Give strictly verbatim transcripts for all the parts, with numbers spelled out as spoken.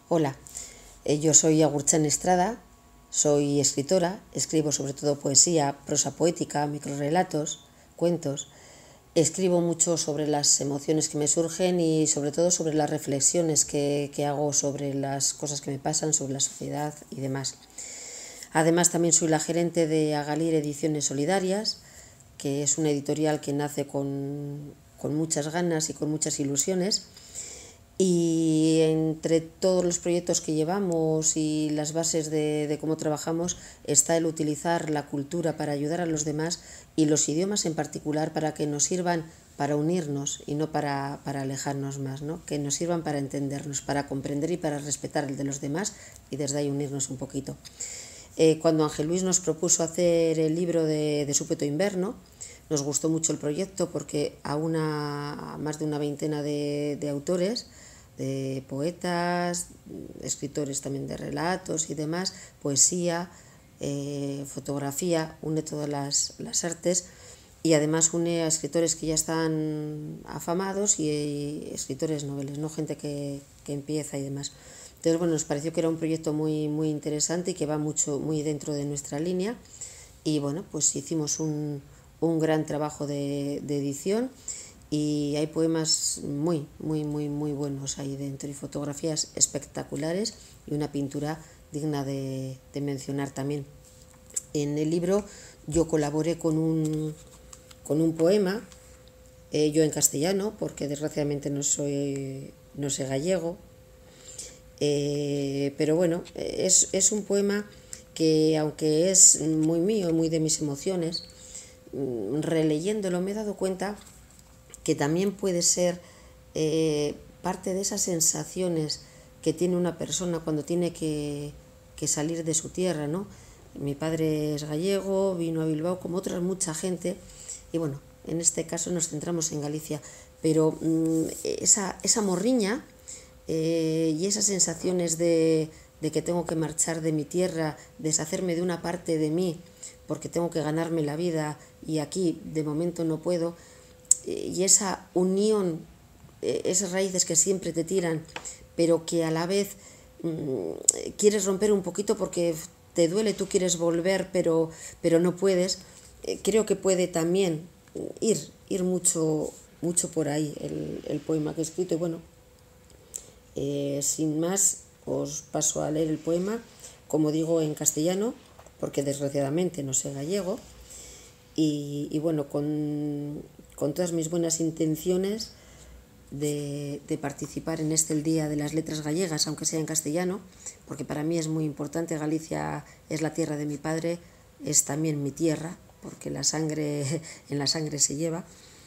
Hola, eh, yo soy Agurtxan Estrada, soy escritora, escribo sobre todo poesía, prosa poética, microrrelatos, cuentos. Escribo mucho sobre las emociones que me surgen y sobre todo sobre las reflexiones que, que hago sobre las cosas que me pasan, sobre la sociedad y demás. Además también soy la gerente de Agalir Ediciones Solidarias, que es una editorial que nace con, con muchas ganas y con muchas ilusiones. Y entre todos los proyectos que llevamos y las bases de, de cómo trabajamos está el utilizar la cultura para ayudar a los demás y los idiomas en particular para que nos sirvan para unirnos y no para, para alejarnos más, ¿no? Que nos sirvan para entendernos, para comprender y para respetar el de los demás y desde ahí unirnos un poquito. Eh, cuando Ángel Luis nos propuso hacer el libro de, de Súpeto Inverno, nos gustó mucho el proyecto porque a, una, a más de una veintena de, de autores, de poetas, escritores también de relatos y demás, poesía, eh, fotografía, une todas las, las artes y además une a escritores que ya están afamados y, y escritores noveles, no gente que, que empieza y demás. Entonces, bueno, nos pareció que era un proyecto muy, muy interesante y que va mucho, muy dentro de nuestra línea y bueno, pues hicimos un, un gran trabajo de, de edición y hay poemas muy, muy, muy, muy buenos ahí dentro y fotografías espectaculares y una pintura digna de, de mencionar también. En el libro yo colaboré con un, con un poema, eh, yo en castellano, porque desgraciadamente no soy, no sé gallego, eh, pero bueno, es, es un poema que aunque es muy mío, muy de mis emociones, releyéndolo me he dado cuenta que también puede ser eh, parte de esas sensaciones que tiene una persona cuando tiene que, que salir de su tierra, ¿no? Mi padre es gallego, vino a Bilbao como otra mucha gente y bueno, en este caso nos centramos en Galicia, pero mmm, esa, esa morriña eh, y esas sensaciones de, de que tengo que marchar de mi tierra, deshacerme de una parte de mí porque tengo que ganarme la vida y aquí de momento no puedo, y esa unión, esas raíces que siempre te tiran, pero que a la vez mmm, quieres romper un poquito porque te duele, tú quieres volver, pero, pero no puedes, eh, creo que puede también ir, ir mucho, mucho por ahí el, el poema que he escrito. Y bueno, eh, sin más, os paso a leer el poema, como digo, en castellano, porque desgraciadamente no sé gallego, y, y bueno, con... con todas mis buenas intenciones de, de participar en este el Día de las Letras Gallegas, aunque sea en castellano, porque para mí es muy importante. Galicia es la tierra de mi padre, es también mi tierra, porque la sangre, en la sangre se lleva.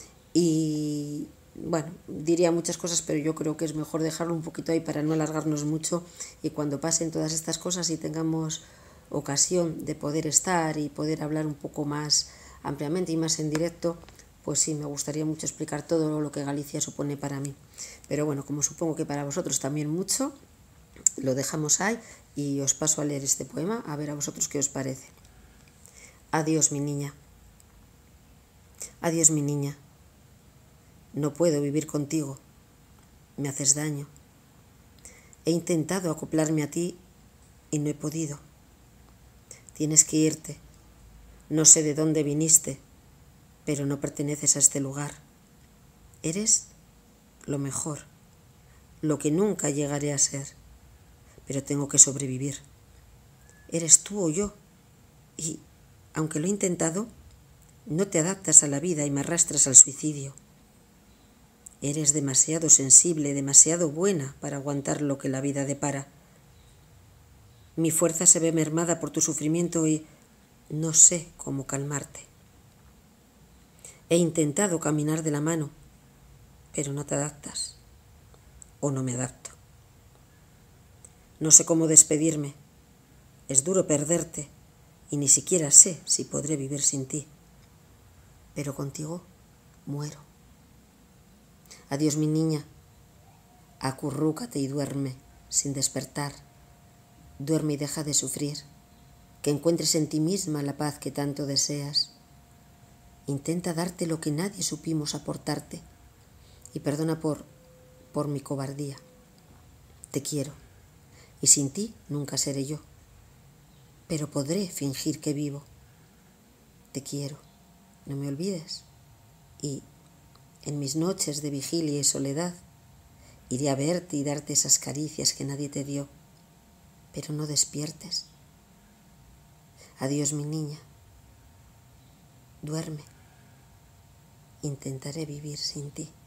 Y bueno, diría muchas cosas, pero yo creo que es mejor dejarlo un poquito ahí para no alargarnos mucho y cuando pasen todas estas cosas y tengamos ocasión de poder estar y poder hablar un poco más ampliamente y más en directo, pues sí, me gustaría mucho explicar todo lo que Galicia supone para mí. Pero bueno, como supongo que para vosotros también mucho, lo dejamos ahí y os paso a leer este poema, a ver a vosotros qué os parece. Adiós, mi niña. Adiós, mi niña. No puedo vivir contigo. Me haces daño. He intentado acoplarme a ti y no he podido. Tienes que irte. No sé de dónde viniste, pero no perteneces a este lugar. Eres lo mejor, lo que nunca llegaré a ser, pero tengo que sobrevivir. Eres tú o yo, y, aunque lo he intentado, no te adaptas a la vida y me arrastras al suicidio. Eres demasiado sensible, demasiado buena para aguantar lo que la vida depara. Mi fuerza se ve mermada por tu sufrimiento y no sé cómo calmarte. He intentado caminar de la mano, pero no te adaptas, o no me adapto. No sé cómo despedirme, es duro perderte, y ni siquiera sé si podré vivir sin ti. Pero contigo muero. Adiós, mi niña, acurrúcate y duerme sin despertar. Duerme y deja de sufrir, que encuentres en ti misma la paz que tanto deseas. Intenta darte lo que nadie supimos aportarte y perdona por, por mi cobardía. Te quiero y sin ti nunca seré yo, pero podré fingir que vivo. Te quiero, no me olvides, y en mis noches de vigilia y soledad iré a verte y darte esas caricias que nadie te dio, pero no despiertes. Adiós, mi niña. Duerme. Intentaré vivir sin ti.